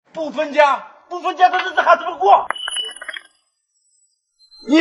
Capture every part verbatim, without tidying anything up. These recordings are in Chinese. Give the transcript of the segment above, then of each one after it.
不分家，不分家的日子还怎么过？你，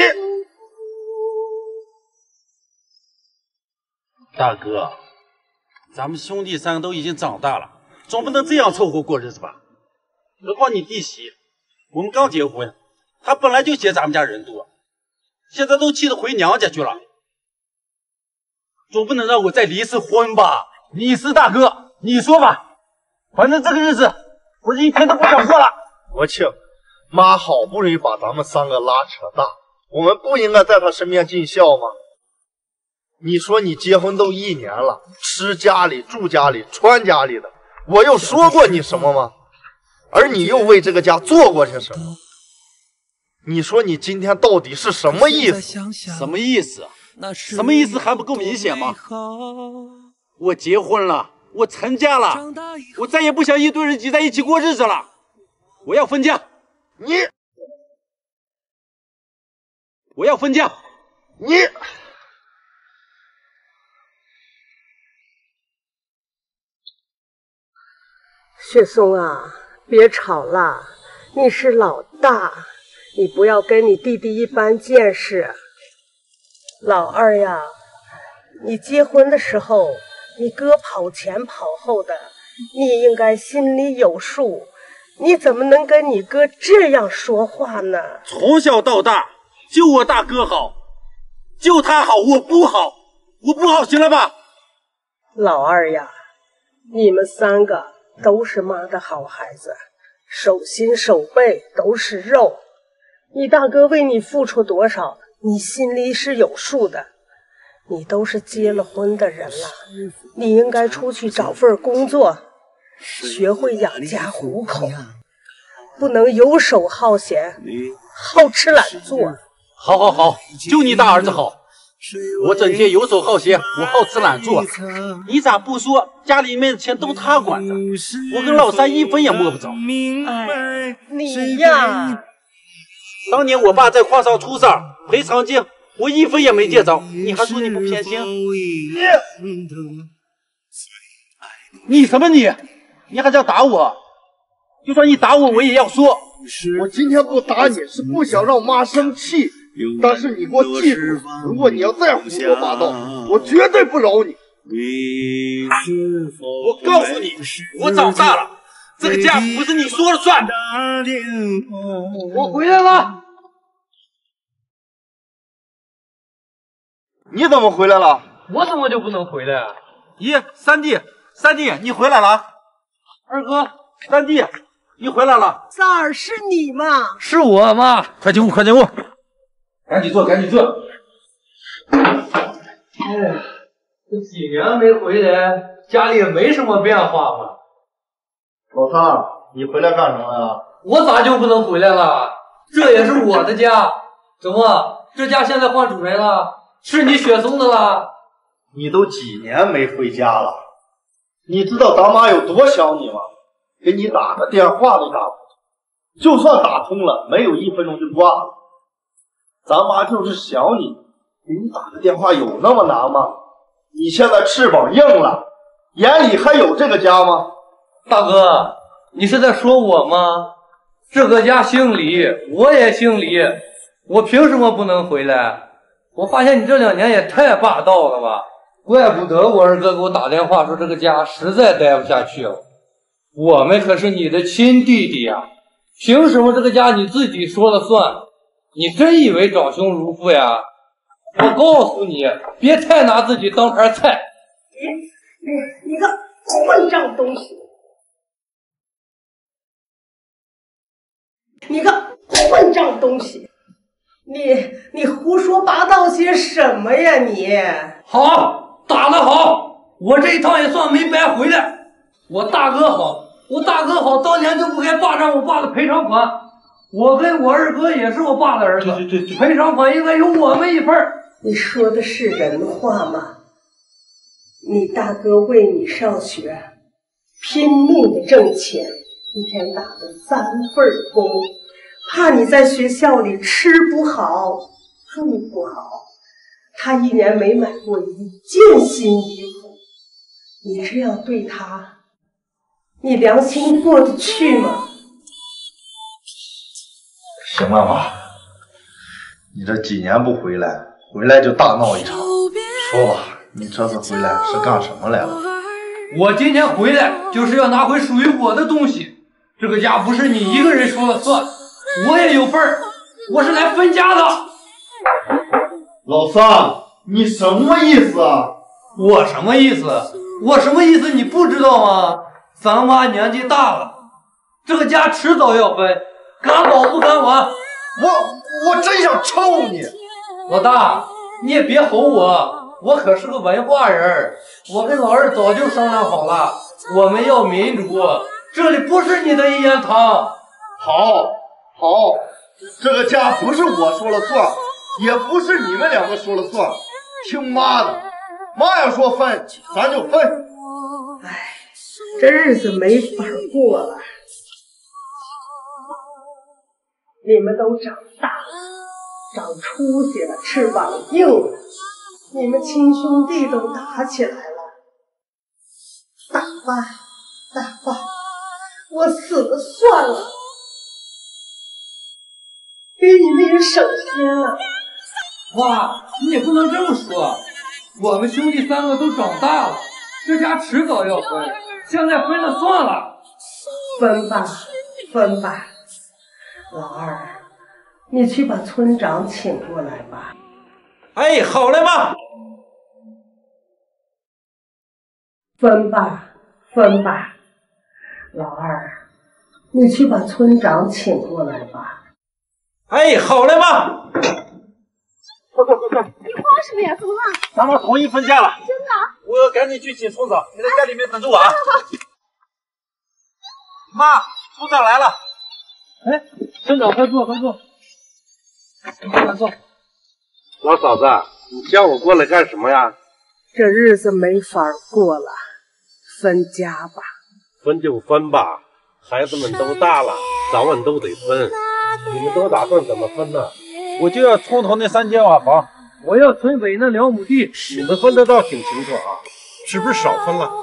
大哥，咱们兄弟三个都已经长大了，总不能这样凑合过日子吧？何况你弟媳，我们刚结婚，她本来就嫌咱们家人多，现在都气得回娘家去了，总不能让我再离一次婚吧？ 李四大哥，你说吧，反正这个日子我一天都不想过了。 国庆，妈好不容易把咱们三个拉扯大，我们不应该在她身边尽孝吗？你说你结婚都一年了，吃家里住家里穿家里的，我又说过你什么吗？而你又为这个家做过些什么？你说你今天到底是什么意思？ 什么意思？什么意思还不够明显吗？我结婚了，我成家了，我再也不想一堆人挤在一起过日子了，我要分家。 你， 我要分家。 你， 雪松啊，别吵了，你是老大，你不要跟你弟弟一般见识。老二呀，你结婚的时候，你哥跑前跑后的，你应该心里有数，你怎么能跟你哥这样说话呢？ 从小到大，就我大哥好，就他好，我不好，我不好，行了吧？ 老二呀，你们三个都是妈的好孩子，手心手背都是肉，你大哥为你付出多少，你心里是有数的。你都是结了婚的人了，你应该出去找份工作，学会养家糊口，不能游手好闲，好吃懒做。 好好好，就你大儿子好，我整天游手好闲，我好吃懒做。你咋不说家里面的钱都他管着，我跟老三一分也摸不着。 哎，你呀， 当年我爸在矿上出事儿，赔偿金我一分也没借着，你还说你不偏心？你你什么你？你还想打我？就算你打我，我也要说。 我今天不打你是不想让妈生气，但是你给我记住，如果你要再胡说八道，我绝对不饶你。 我告诉你，我长大了，这个家不是你说了算。 我回来了。 你怎么回来了？ 我怎么就不能回来啊？ 咦，三弟，三弟，你回来了？二哥，三弟，你回来了？ 三儿是你吗？ 是我妈，快进屋，快进屋，赶紧坐，赶紧坐。哎呀，这几年没回来，家里也没什么变化嘛。 老三，你回来干什么呀？ 我咋就不能回来了？这也是我的家，怎么这家现在换主人了？是你雪松的了？ 你都几年没回家了，你知道咱妈有多想你吗？给你打个电话都打不通，就算打通了，没有一分钟就挂了。咱妈就是想你，给你打个电话有那么难吗？你现在翅膀硬了，眼里还有这个家吗？ 大哥，你是在说我吗？这个家姓李，我也姓李，我凭什么不能回来？我发现你这两年也太霸道了吧，怪不得我二哥给我打电话说这个家实在待不下去了。我们可是你的亲弟弟呀，凭什么这个家你自己说了算？你真以为长兄如父呀？我告诉你，别太拿自己当盘菜。 你你个混账东西！你个混账东西！你你胡说八道些什么呀你？ 好，打得好，我这一趟也算没白回来。我大哥好，我大哥好，当年就不该霸占我爸的赔偿款。我跟我二哥也是我爸的儿子，对对对，赔偿款应该有我们一份。 你说的是人话吗？你大哥为你上学，拼命的挣钱，一天打的三份工。怕你在学校里吃不好住不好，他一年没买过一件新衣服，你这样对他，你良心过得去吗？ 行了妈，你这几年不回来，回来就大闹一场。说吧，你这次回来是干什么来了？ 我今天回来就是要拿回属于我的东西，这个家不是你一个人说了算，我也有份儿，我是来分家的。 老三，你什么意思啊？ 我什么意思？我什么意思你不知道吗？咱妈年纪大了，这个家迟早要分，敢早不敢晚。 我我真想抽你！ 老大，你也别吼我，我可是个文化人，我跟老二早就商量好了，我们要民主，这里不是你的一言堂。 好，好，这个家不是我说了算，也不是你们两个说了算，听妈的，妈要说分，咱就分。 哎，这日子没法过了。你们都长大了，长出息了，翅膀硬了，你们亲兄弟都打起来了。打吧，打吧，我死了算了，给你们也省心了。 哇，你也不能这么说，我们兄弟三个都长大了，这家迟早要分，现在分了算了。 分吧，分吧。老二，你去把村长请过来吧。 哎，好嘞妈。 分吧，分吧。老二，你去把村长请过来吧。 哎，好嘞妈。快快快快！ 你慌什么呀？怎么了？ 咱们同意分家了。 真的？ 我要赶紧去请村长，你在家里面等着我啊。妈，村长来了。 哎，村长，快坐，快坐，快坐。 老嫂子，你叫我过来干什么呀？ 这日子没法过了，分家吧。 分就分吧，孩子们都大了，早晚都得分。你们都打算怎么分呢？ 我就要村头那三间瓦房， 我要村北那两亩地。 你们分得倒挺清楚啊，是不是少分了？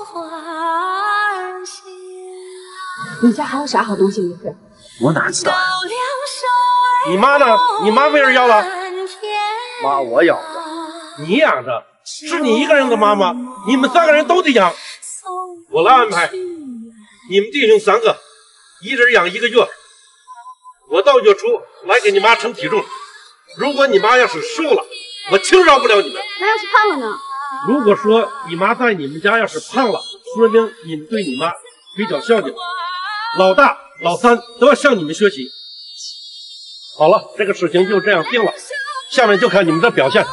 你家还有啥好东西没分？ 我哪知道呀？ 你妈呢？你妈被人要了？ 妈，我养着。 你养着？是你一个人的妈吗？你们三个人都得养。我来安排，你们弟兄三个，一人养一个月。我到月初来给你妈称体重。如果你妈要是瘦了，我轻饶不了你们。 那要是胖了呢？ 如果说你妈在你们家要是胖了，说明你们对你妈比较孝敬。老大、老三都要向你们学习。好了，这个事情就这样定了，下面就看你们的表现。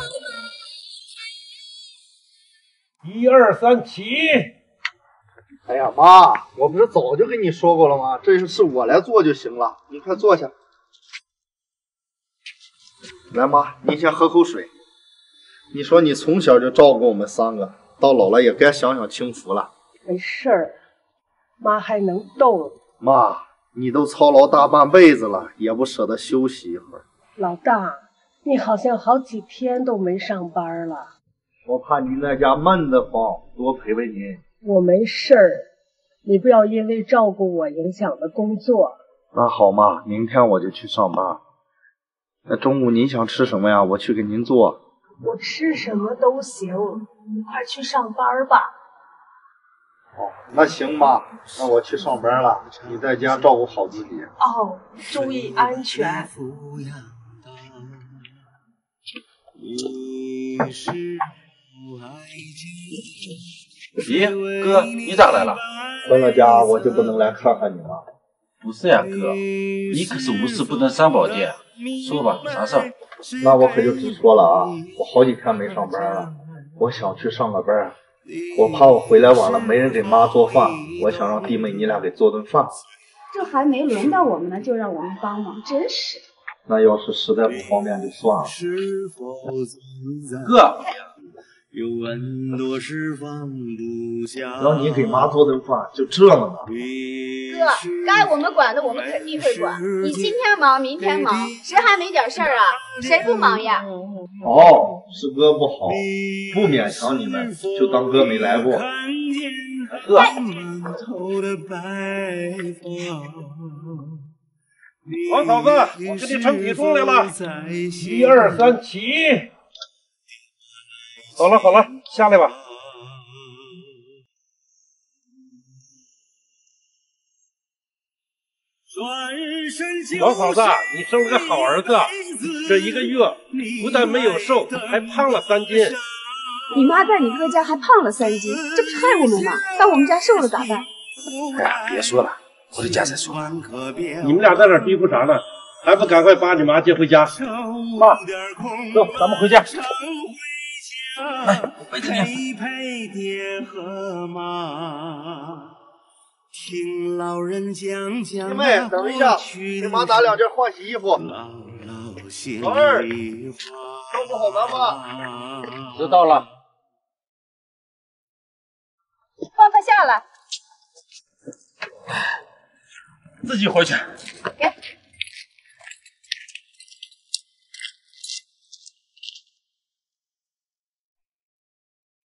一二三，起！ 哎呀，妈，我不是早就跟你说过了吗？这事我来做就行了，你快坐下。来，妈，您先喝口水。你说你从小就照顾我们三个，到老了也该享享清福了。 没事儿，妈还能动。 妈，你都操劳大半辈子了，也不舍得休息一会儿。 老大，你好像好几天都没上班了。 我怕您在家闷得慌，多陪陪您。 我没事儿，你不要因为照顾我影响了工作。 那好嘛，明天我就去上班。那中午您想吃什么呀？我去给您做。 我吃什么都行，你快去上班吧。 哦，那行吧，那我去上班了，你在家照顾好自己。 哦，注意安全。 咦，哥，你咋来了？ 分了家，我就不能来看看你吗？ 不是呀，哥，你可是无事不能三宝殿。说吧，啥事儿？ 那我可就直说了啊，我好几天没上班了，我想去上个班，我怕我回来晚了没人给妈做饭，我想让弟妹你俩给做顿饭。 这还没轮到我们呢，就让我们帮忙，真是。 那要是实在不方便就算了。 哥， 让你给妈做顿饭，就这了呢？ 哥，该我们管的我们肯定会管。你今天忙，明天忙，谁还没点事儿啊？谁不忙呀？ 哦，是哥不好，不勉强你们，就当哥没来过。 哥， 王嫂子，我给你称体重来了，一二三，起！好了好了，下来吧。王嫂子，你生了个好儿子，这一个月不但没有瘦，还胖了三斤。 你妈在你哥家还胖了三斤，这不是害我们吗？到我们家瘦了咋办？ 哎呀，别说了，回家再说。 你们俩在这嘀咕啥呢？还不赶快把你妈接回家？妈，走，咱们回家。 来，我陪陪陪爹和妈，听老人讲讲。 弟妹，等一下，给妈打两件换洗衣服。老二，照顾好咱妈。 知道了。 放他下来。 自己回去。 给。